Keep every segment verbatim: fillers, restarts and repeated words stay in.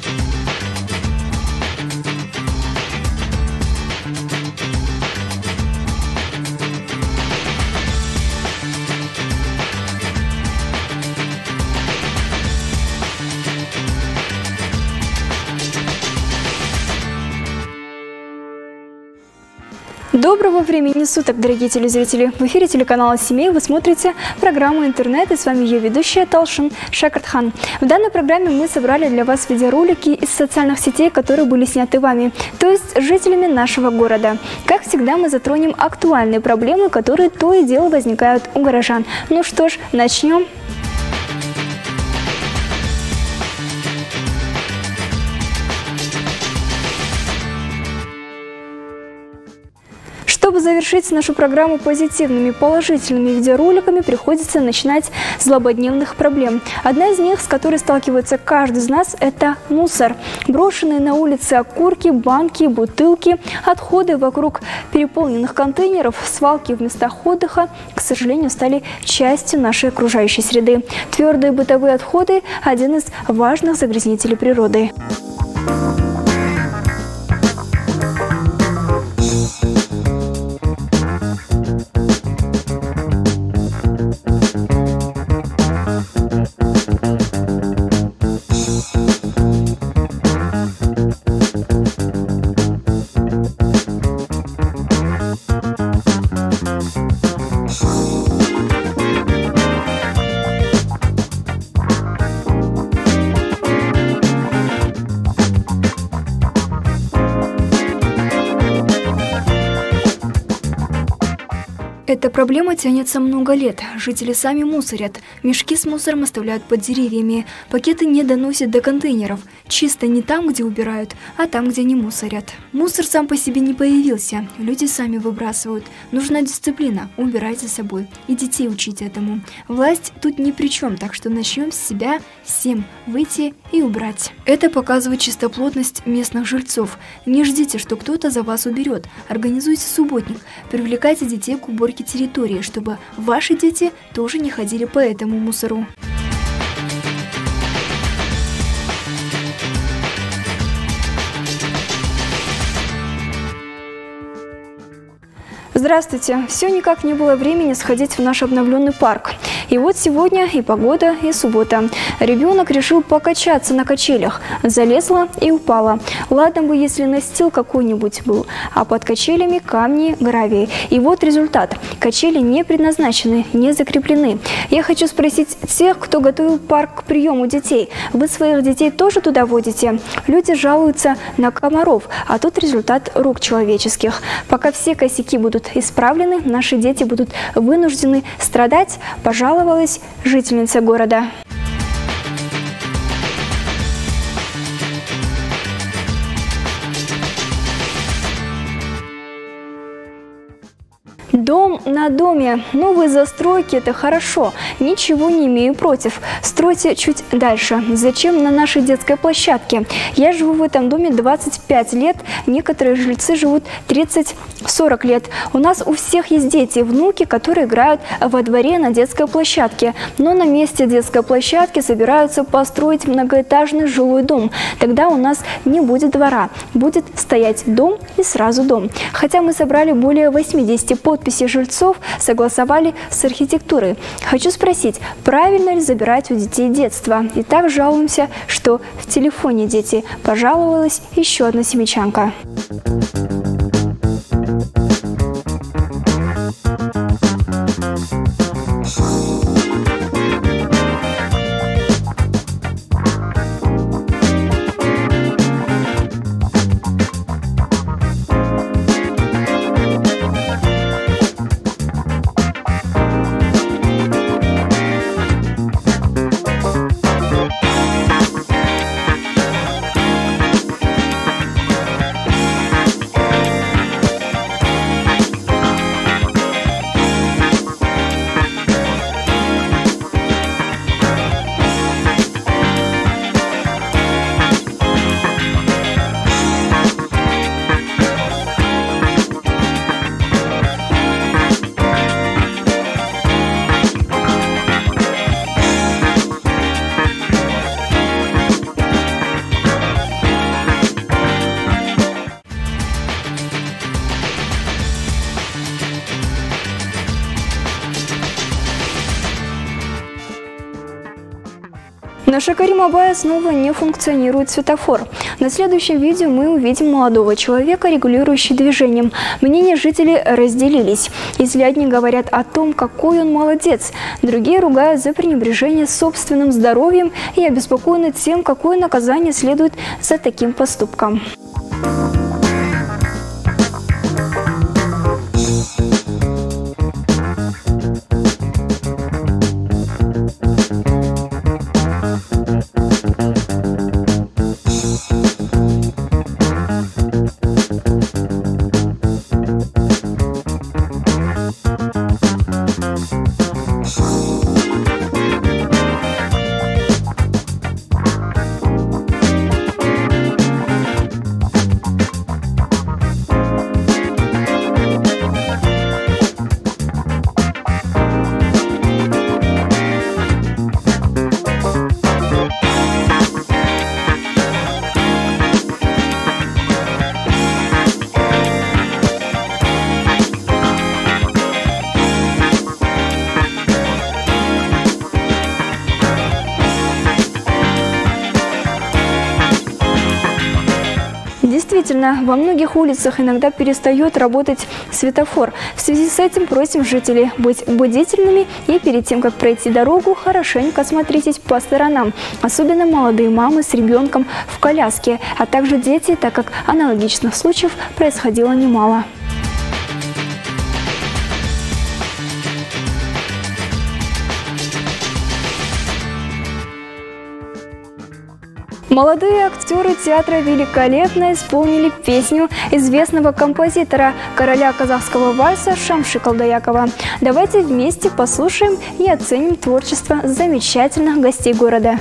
Доброго времени суток, дорогие телезрители! В эфире телеканала «Семей» вы смотрите программу «Интернет», и с вами ее ведущая Талшин Шакартхан. В данной программе мы собрали для вас видеоролики из социальных сетей, которые были сняты вами, то есть жителями нашего города. Как всегда, мы затронем актуальные проблемы, которые то и дело возникают у горожан. Ну что ж, начнем. Чтобы завершить нашу программу позитивными, положительными видеороликами, приходится начинать с злободневных проблем. Одна из них, с которой сталкивается каждый из нас, это мусор. Брошенные на улице окурки, банки, бутылки, отходы вокруг переполненных контейнеров, свалки в местах отдыха, к сожалению, стали частью нашей окружающей среды. Твердые бытовые отходы – один из важных загрязнителей природы. Эта проблема тянется много лет. Жители сами мусорят. Мешки с мусором оставляют под деревьями. Пакеты не доносят до контейнеров. Чисто не там, где убирают, а там, где не мусорят. Мусор сам по себе не появился. Люди сами выбрасывают. Нужна дисциплина. Убирать за собой. И детей учить этому. Власть тут ни при чем, так что начнем с себя, всем выйти и убрать. Это показывает чистоплотность местных жильцов. Не ждите, что кто-то за вас уберет. Организуйте субботник. Привлекайте детей к уборке территории, чтобы ваши дети тоже не ходили по этому мусору. Здравствуйте! Все никак не было времени сходить в наш обновленный парк. И вот сегодня и погода, и суббота. Ребенок решил покачаться на качелях. Залезла и упала. Ладно бы, если настил какой-нибудь был, а под качелями камни, гравий. И вот результат. Качели не предназначены, не закреплены. Я хочу спросить тех, кто готовил парк к приему детей. Вы своих детей тоже туда водите? Люди жалуются на комаров, а тут результат рук человеческих. Пока все косяки будут исправлены, наши дети будут вынуждены страдать, пожаловалась жительница города. Дом на доме. Новые застройки – это хорошо. Ничего не имею против. Стройте чуть дальше. Зачем на нашей детской площадке? Я живу в этом доме двадцать пять лет. Некоторые жильцы живут тридцать-сорок лет. У нас у всех есть дети, внуки, которые играют во дворе на детской площадке. Но на месте детской площадки собираются построить многоэтажный жилой дом. Тогда у нас не будет двора. Будет стоять дом и сразу дом. Хотя мы собрали более восьмидесяти подписей жильцов, согласовали с архитектурой. Хочу спросить, правильно ли забирать у детей детство? И так жалуемся, что в телефоне дети. Пожаловалась еще одна семичанка. На Шакари-Мабае снова не функционирует светофор. На следующем видео мы увидим молодого человека, регулирующего движением. Мнения жителей разделились. Если одни говорят о том, какой он молодец, другие ругают за пренебрежение собственным здоровьем и обеспокоены тем, какое наказание следует за таким поступком. Действительно, во многих улицах иногда перестает работать светофор. В связи с этим просим жителей быть бдительными и перед тем, как пройти дорогу, хорошенько осмотритесь по сторонам. Особенно молодые мамы с ребенком в коляске, а также дети, так как аналогичных случаев происходило немало. Молодые актеры театра великолепно исполнили песню известного композитора, короля казахского вальса Шамши Калдаякова. Давайте вместе послушаем и оценим творчество замечательных гостей города.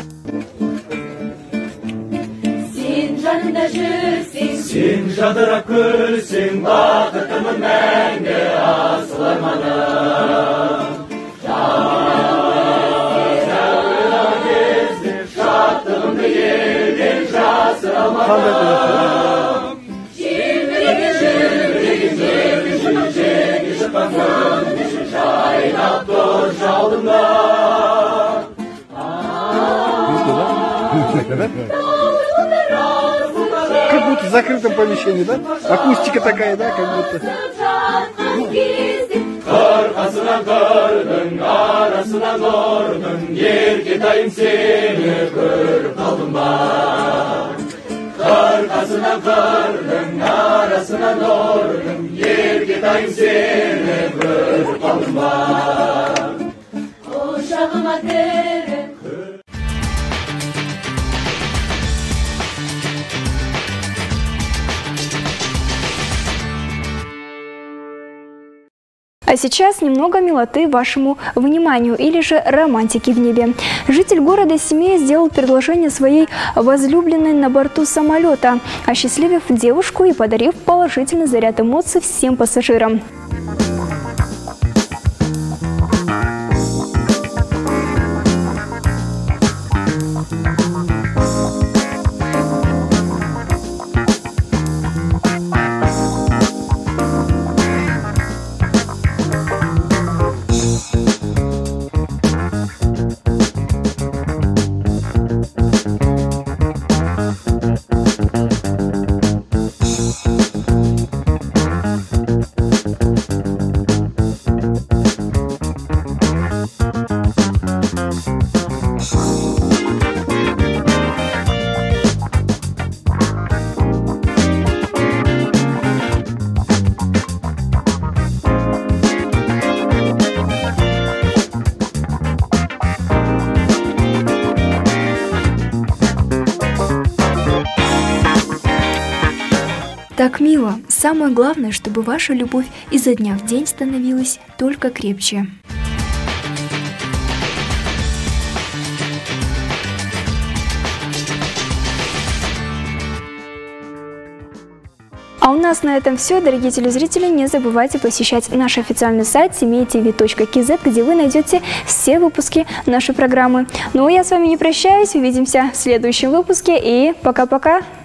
Как будто в закрытом помещении, да? Акустика такая, да, как будто. А сейчас немного милоты вашему вниманию или же романтики в небе. Житель города Семея сделал предложение своей возлюбленной на борту самолета, осчастливив девушку и подарив положительный заряд эмоций всем пассажирам. Так мило. Самое главное, чтобы ваша любовь изо дня в день становилась только крепче. А у нас на этом все, дорогие телезрители. Не забывайте посещать наш официальный сайт семея ти ви точка кей зет, где вы найдете все выпуски нашей программы. Ну а я с вами не прощаюсь, увидимся в следующем выпуске и пока-пока!